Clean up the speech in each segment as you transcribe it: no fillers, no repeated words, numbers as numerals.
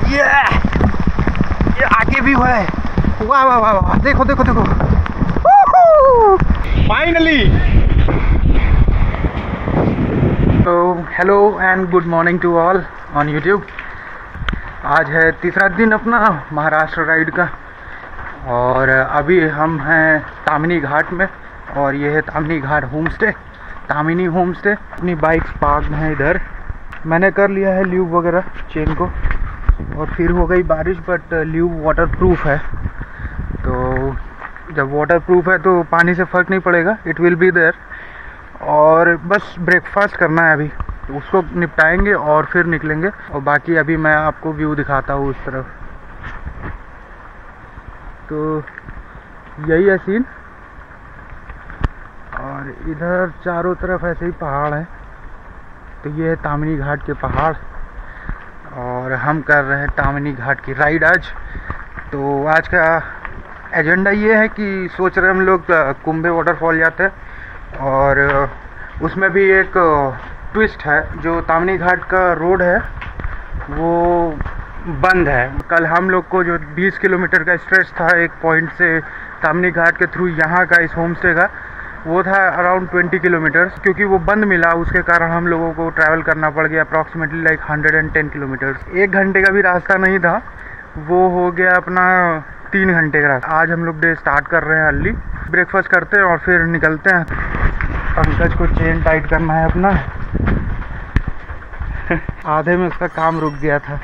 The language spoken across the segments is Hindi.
ये आगे भी है। वाह वाह वाह वाह, देखो देखो देखो, फाइनली। तो hello and good morning to all on YouTube. आज है तीसरा दिन अपना महाराष्ट्र राइड का, और अभी हम हैं तामिनी घाट में, और ये है Tamini Ghat home stay, Tamini home stay. अपनी बाइक्स पार्क हैं इधर। मैंने कर लिया है ल्यूब वगैरह चेन को, और फिर हो गई बारिश, बट ल्यूब वाटर प्रूफ है, तो जब वाटर प्रूफ है तो पानी से फ़र्क नहीं पड़ेगा, इट विल बी देयर। और बस ब्रेकफास्ट करना है अभी, तो उसको निपटाएंगे और फिर निकलेंगे। और बाकी अभी मैं आपको व्यू दिखाता हूँ उस तरफ। तो यही है सीन, और इधर चारों तरफ ऐसे ही पहाड़ हैं। तो ये है तामिनी घाट के पहाड़, और हम कर रहे हैं तामिनी घाट की राइड आज। तो आज का एजेंडा ये है कि सोच रहे हम लोग कुंभे वाटरफॉल जाते हैं, और उसमें भी एक ट्विस्ट है। जो तामिनी घाट का रोड है वो बंद है। कल हम लोग को जो 20 किलोमीटर का स्ट्रेच था एक पॉइंट से तामिनी घाट के थ्रू यहाँ का इस होम स्टे का, वो था अराउंड 20 किलोमीटर्स। क्योंकि वो बंद मिला, उसके कारण हम लोगों को ट्रैवल करना पड़ गया अप्रॉक्सीमेटली लाइक 110 किलोमीटर्स। 1 घंटे का भी रास्ता नहीं था, वो हो गया अपना 3 घंटे का रास्ता। आज हम लोग डे स्टार्ट कर रहे हैं अर्ली, ब्रेकफास्ट करते हैं और फिर निकलते हैं। पंकज को चेन टाइट करना है अपना, आधे में उसका काम रुक गया था,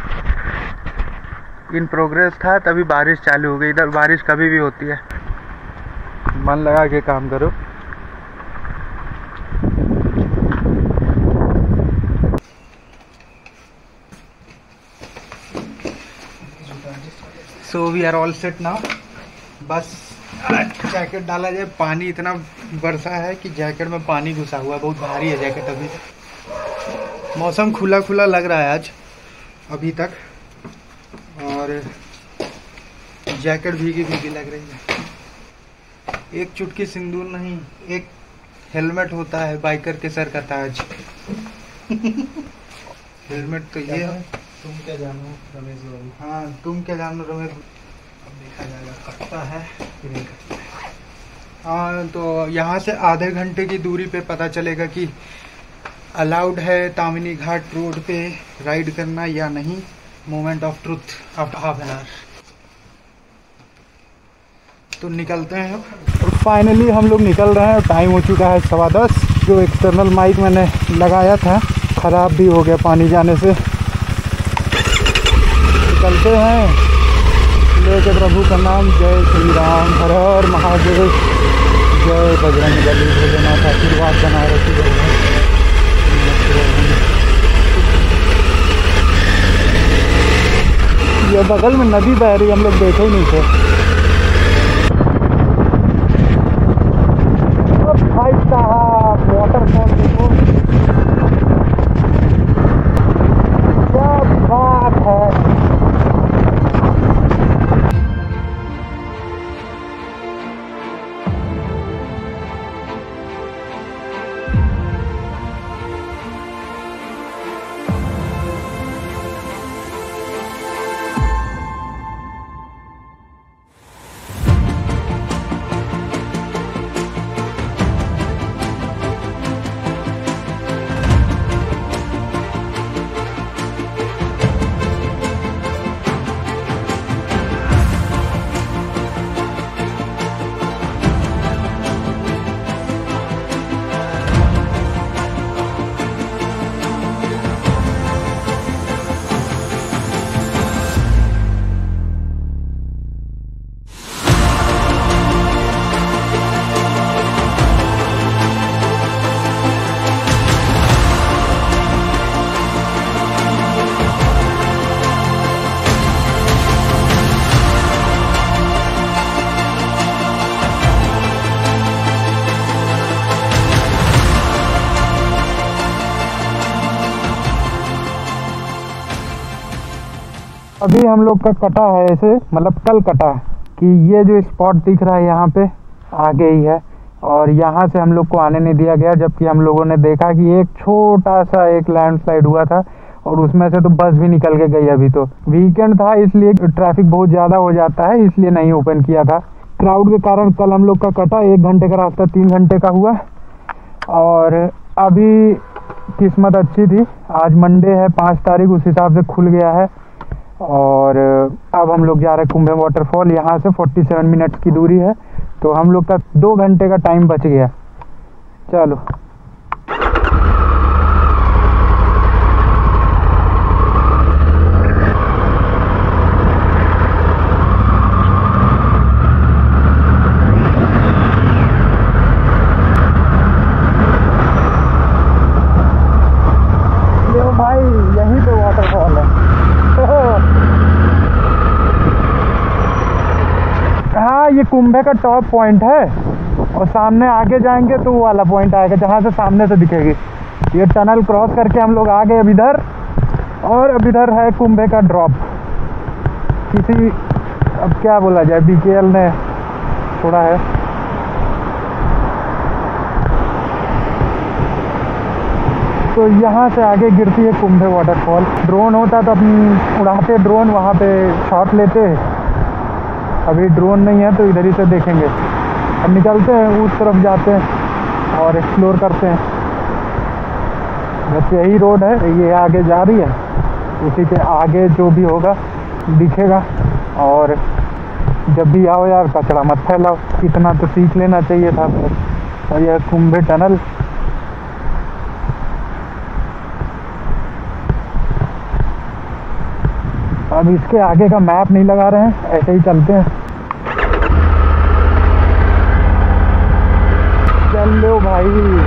इन प्रोग्रेस था, तभी बारिश चालू हो गई। इधर बारिश कभी भी होती है, मन लगा के काम करो। So we are all set now. बस जैकेट डाला जाए। पानी इतना बरसा है कि जैकेट में पानी घुसा हुआ है, बहुत भारी है जैकेट। अभी मौसम खुला खुला लग रहा है आज अभी तक, और जैकेट भीगी भीगी लग रही है। एक चुटकी सिंदूर नहीं, एक हेलमेट होता है बाइकर के सर का ताज। हेलमेट तो ये है। तुम क्या जानो रमेश बाबू? हाँ, तुम क्या जानो रमेश। अब देखा जाएगा कटता है कि नहीं कटता है। हाँ, तो यहाँ से आधे घंटे की दूरी पे पता चलेगा कि अलाउड है तामिनी घाट रोड पे राइड करना या नहीं। Moment of truth after half an hour. तो निकलते हैं अब। और फाइनली हम लोग निकल रहे हैं। टाइम हो चुका है 10:15। जो एक्सटर्नल माइक मैंने लगाया था ख़राब भी हो गया पानी जाने से। निकलते हैं लेके प्रभु का नाम। जय श्री राम, हर हर महादेव, जय बजरंग बली, भोलेनाथ आशीर्वाद बना रखी। ये बगल में नदी बह रही, हम लोग देखे ही नहीं थे। भाई साहब वाटरफॉल देखो, क्या बात है। अभी हम लोग का कटा है ऐसे, मतलब कल कटा है कि ये जो स्पॉट दिख रहा है यहाँ पे आगे ही है, और यहाँ से हम लोग को आने नहीं दिया गया। जबकि हम लोगों ने देखा कि एक छोटा सा एक लैंडस्लाइड हुआ था और उसमें से तो बस भी निकल के गई। अभी तो वीकेंड था इसलिए ट्रैफिक बहुत ज़्यादा हो जाता है, इसलिए नहीं ओपन किया था। क्राउड के कारण कल हम लोग का कटा, 1 घंटे का रास्ता 3 घंटे का हुआ। और अभी किस्मत अच्छी थी, आज मंडे है 5 तारीख, उस हिसाब से खुल गया है। और अब हम लोग जा रहे हैं कुंभे वाटरफॉल। यहाँ से 47 मिनट्स की दूरी है, तो हम लोग का 2 घंटे का टाइम बच गया। चलो भाई, यहीं पे वाटरफॉल है। हाँ, ये कुंभे का टॉप पॉइंट है और सामने आगे जाएंगे तो वो वाला पॉइंट आएगा जहाँ से सामने से दिखेगी। ये टनल क्रॉस करके हम लोग आ गए अब इधर, और अब इधर है कुंभे का ड्रॉप। किसी, अब क्या बोला जाए, BKL ने छोड़ा है। तो यहाँ से आगे गिरती है कुंभे वाटरफॉल। ड्रोन होता तो अपन उड़ाते ड्रोन, वहाँ पे शॉट लेते। अभी ड्रोन नहीं है तो इधर ही से देखेंगे। अब निकलते हैं, उस तरफ जाते हैं और एक्सप्लोर करते हैं। बस यही रोड है, ये आगे जा रही है, उसी के आगे जो भी होगा दिखेगा। और जब भी आओ यार, कचरा मत फैलाओ, इतना तो सीख लेना चाहिए था। और यह कुंभे टनल, अब इसके आगे का मैप नहीं लगा रहे हैं, ऐसे ही चलते हैं। चल लो भाई।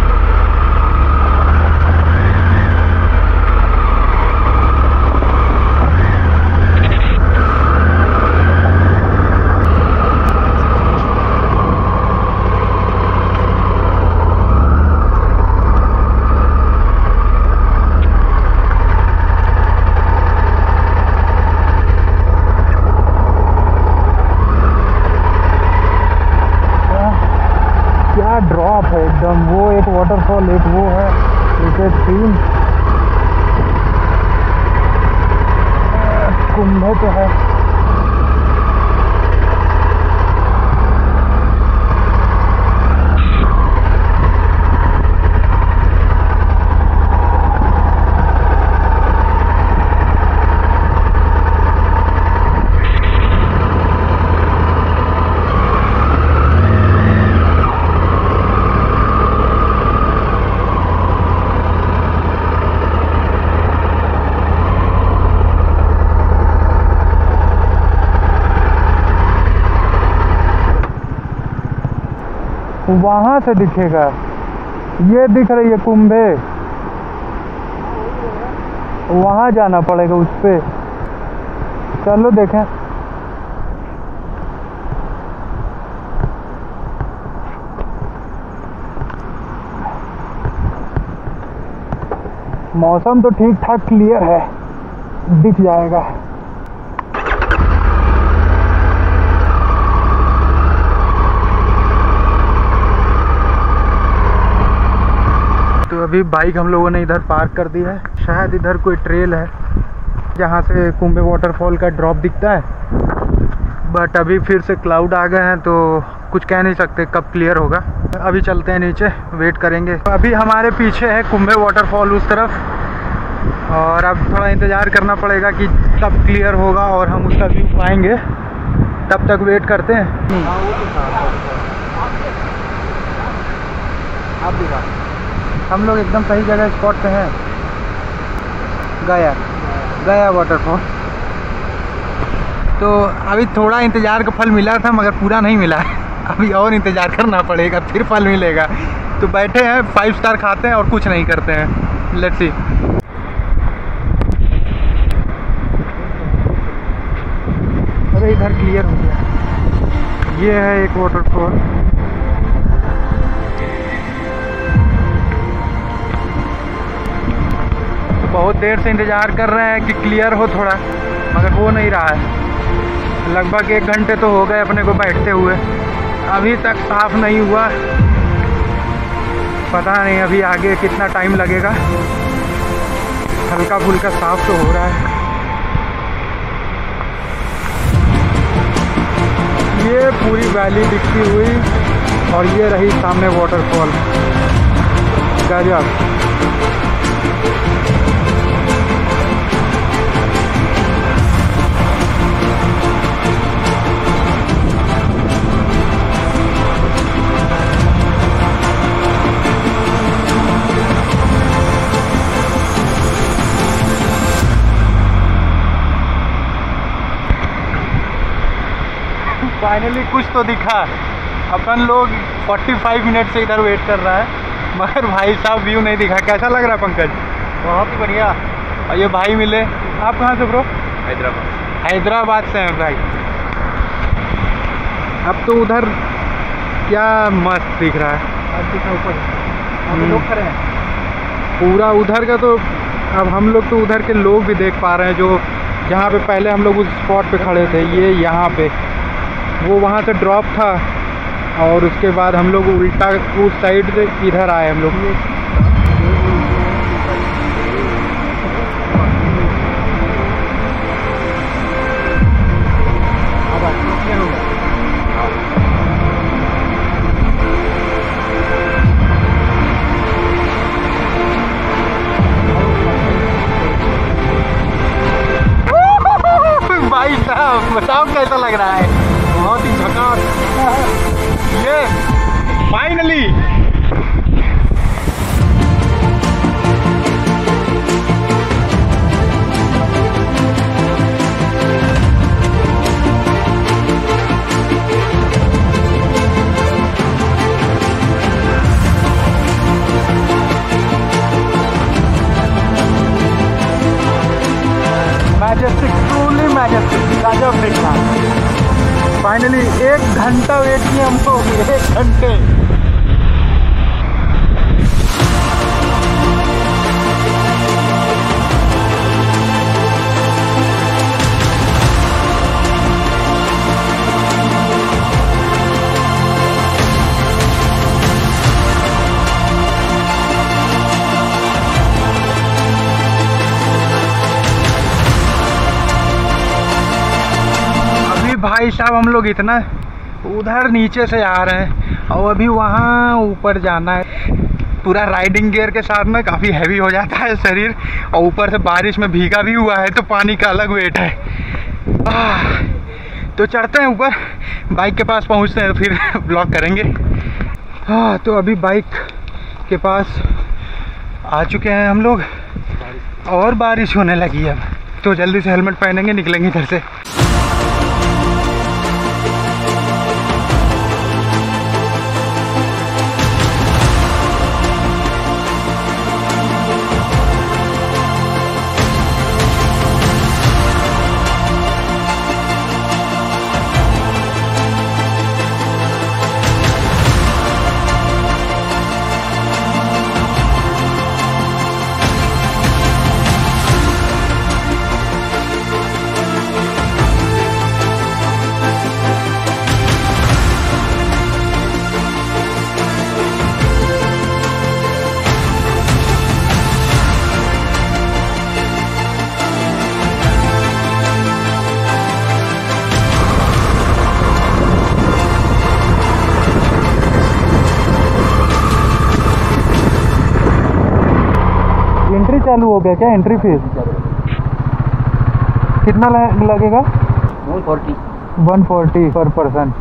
ड्रॉप है एकदम, वो एक वाटरफॉल, एक वो है, एक 3 कुंभे तो है। वहाँ से दिखेगा, ये दिख रही है कुंभे, वहाँ जाना पड़ेगा उस पे। चलो देखें। मौसम तो ठीक ठाक क्लियर है, दिख जाएगा। तो अभी बाइक हम लोगों ने इधर पार्क कर दी है। शायद इधर कोई ट्रेल है जहाँ से कुंभे वाटरफॉल का ड्रॉप दिखता है, बट अभी फिर से क्लाउड आ गए हैं तो कुछ कह नहीं सकते कब क्लियर होगा। अभी चलते हैं नीचे, वेट करेंगे। अभी हमारे पीछे है कुंभे वाटरफॉल उस तरफ, और अब थोड़ा इंतज़ार करना पड़ेगा कि कब क्लियर होगा और हम उसका व्यू पाएंगे। तब तक वेट करते हैं। आप दिखा, हम लोग एकदम सही जगह स्पॉट पे हैं। गया वाटरफॉल। तो अभी थोड़ा इंतज़ार का फल मिला था मगर पूरा नहीं मिला है। अभी और इंतज़ार करना पड़ेगा, फिर फल मिलेगा। तो बैठे हैं, 5 स्टार खाते हैं और कुछ नहीं करते हैं। Let's see. अरे इधर क्लियर हो गया। ये है एक वाटरफॉल। बहुत देर से इंतज़ार कर रहे हैं कि क्लियर हो थोड़ा, मगर हो नहीं रहा है। लगभग 1 घंटे तो हो गए अपने को बैठते हुए, अभी तक साफ़ नहीं हुआ। पता नहीं अभी आगे कितना टाइम लगेगा। हल्का फुल्का साफ तो हो रहा है। ये पूरी वैली दिखती हुई और ये रही सामने वाटरफॉल। गजब। फाइनली कुछ तो दिखा। अपन लोग 45 मिनट से इधर वेट कर रहा है मगर भाई साहब व्यू नहीं दिखा। कैसा लग रहा है पंकज? बहुत ही बढ़िया। और ये भाई मिले। आप कहाँ से ब्रो? हैदराबाद। हैदराबाद से हैं भाई। अब तो उधर क्या मस्त दिख रहा है। अब दिखा ऊपर लोग खड़े हैं पूरा उधर का। तो अब हम लोग तो उधर के लोग भी देख पा रहे हैं जो जहाँ पे पहले हम लोग उस स्पॉट पे खड़े थे। ये यहाँ पे वो वहाँ से ड्रॉप था और उसके बाद हम लोग उल्टा उस साइड से इधर आए हम लोग। भाई साहब बताओ कैसा लग रहा है? बहुत ही झकास। ये फाइनली मैजेस्टिक, ट्रूली मैजेस्टिक। गजब दिखा। फाइनली 1 घंटा वेट किया हमको। 1 घंटे। भाई साहब हम लोग इतना उधर नीचे से आ रहे हैं और अभी वहाँ ऊपर जाना है। पूरा राइडिंग गियर के साथ में काफ़ी हैवी हो जाता है शरीर और ऊपर से बारिश में भीगा भी हुआ है तो पानी का अलग वेट है। तो चढ़ते हैं ऊपर, बाइक के पास पहुँचते हैं फिर ब्लॉग करेंगे। तो अभी बाइक के पास आ चुके हैं हम लोग और बारिश होने लगी है। अब तो जल्दी से हेलमेट पहनेंगे, निकलेंगे इधर से। एंट्री चालू हो गया क्या? एंट्री फीस कितना लगेगा? 140 पर पर्सन।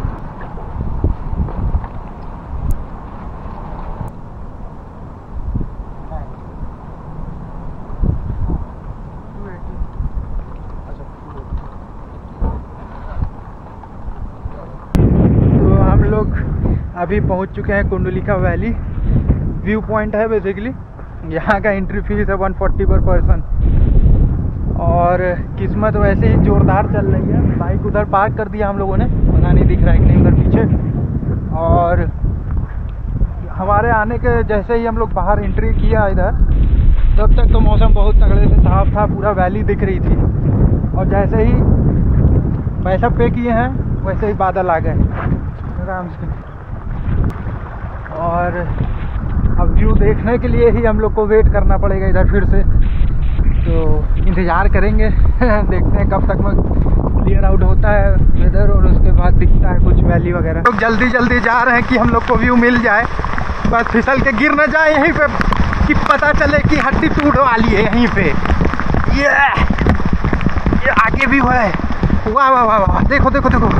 तो हम लोग अभी पहुंच चुके हैं कुंडलिका वैली। व्यू पॉइंट है बेसिकली। यहाँ का एंट्री फीस है 140 पर पर्सन। और किस्मत वैसे ही जोरदार चल रही है। बाइक उधर पार्क कर दिया हम लोगों ने, पता नहीं दिख रहा है कि नहीं उधर पीछे। और हमारे आने के जैसे ही हम लोग बाहर एंट्री किया इधर, तब तक तो मौसम बहुत तगड़े से साफ था, पूरा वैली दिख रही थी। और जैसे ही पैसा पे किए हैं वैसे ही बादल आ गए आराम से। और अब व्यू देखने के लिए ही हम लोग को वेट करना पड़ेगा इधर फिर से। तो इंतज़ार करेंगे देखते हैं कब तक में क्लियर आउट होता है वेदर, और उसके बाद दिखता है कुछ वैली वगैरह। लोग जल्दी जल्दी जा रहे हैं कि हम लोग को व्यू मिल जाए, बस फिसल के गिर न जाए यहीं पे, कि पता चले कि हड्डी टूट वाली है यहीं पे। ये आगे भी है, वाह वाह वाह वाह, देखो देखो देखो,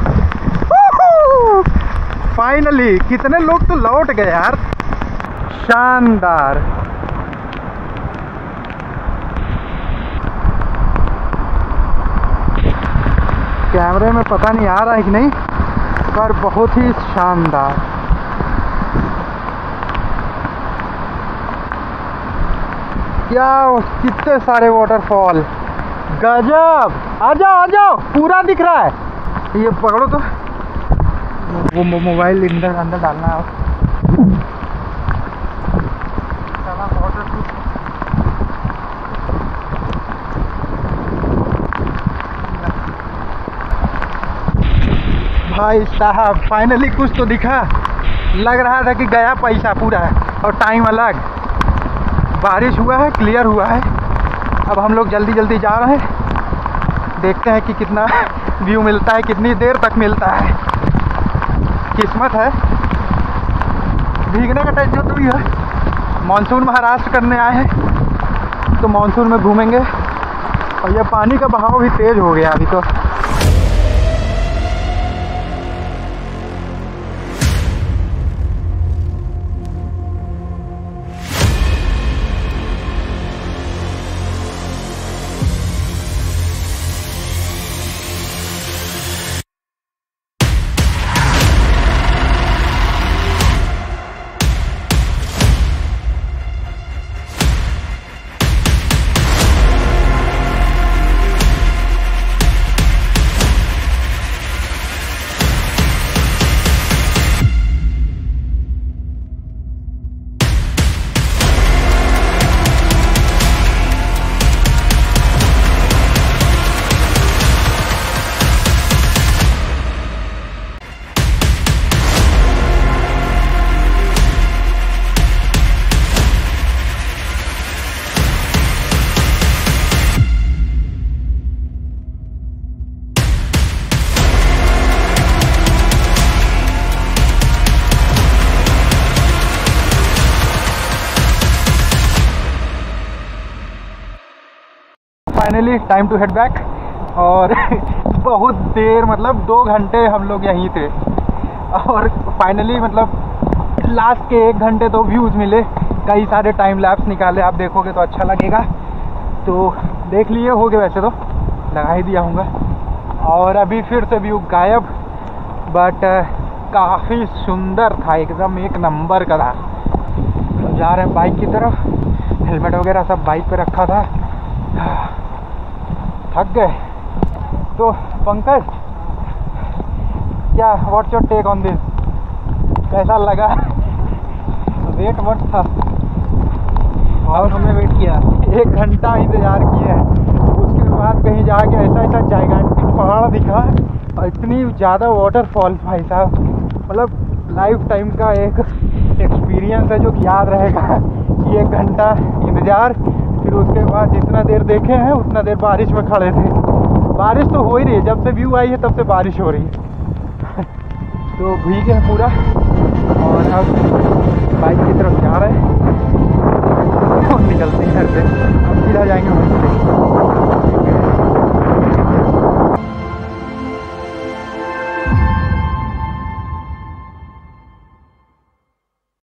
फाइनली कितने लोग तो लौट गए यार, शानदार। कैमरे में पता नहीं आ रहा है कि नहीं, पर बहुत ही शानदार। क्या कितने सारे वाटरफॉल, गजब। आ जाओ आ जाओ, पूरा दिख रहा है। ये पकड़ो तो, वो मोबाइल अंदर डालना है। भाई साहब फाइनली कुछ तो दिखा, लग रहा था कि गया पैसा पूरा है और टाइम अलग। बारिश हुआ है, क्लियर हुआ है। अब हम लोग जल्दी जल्दी जा रहे हैं, देखते हैं कि कितना व्यू मिलता है, कितनी देर तक मिलता है। किस्मत है, भीगने का टेंशन तो भी है। मानसून महाराष्ट्र करने आए हैं तो मानसून में घूमेंगे, और ये पानी का बहाव भी तेज़ हो गया अभी तो। Finally time to head back, और बहुत देर मतलब 2 घंटे हम लोग यहीं थे, और फाइनली मतलब लास्ट के 1 घंटे तो व्यूज़ मिले, कई सारे टाइम लैप्स निकाले। आप देखोगे तो अच्छा लगेगा, तो देख लिए होगे, वैसे तो लगा ही दिया हूँगा। और अभी फिर से व्यू गायब, बट काफ़ी सुंदर था, एकदम एक नंबर का था। जा रहे हैं बाइक की तरफ, हेलमेट वगैरह सब बाइक पे रखा था, थक गए। तो पंकज, क्या what's your take on this, कैसा लगा? वेट मत था, और हमने वेट किया 1 घंटा इंतज़ार किए हैं। उसके बाद कहीं जाके ऐसा ऐसा जाइगेंटिक पहाड़ दिखा, और इतनी ज़्यादा वाटरफॉल, भाई साहब मतलब लाइफ टाइम का एक एक्सपीरियंस है जो याद रहेगा कि 1 घंटा इंतज़ार। फिर उसके बाद जितना देर देखे हैं उतना देर बारिश में खड़े थे। बारिश तो हो ही रही है, जब से व्यू आई है तब से बारिश हो रही है। तो भीगे हैं पूरा, और अब बाइक की तरफ जा रहे हैं और निकलते हैं घर से। अब सीधा जाएंगे होम स्टे।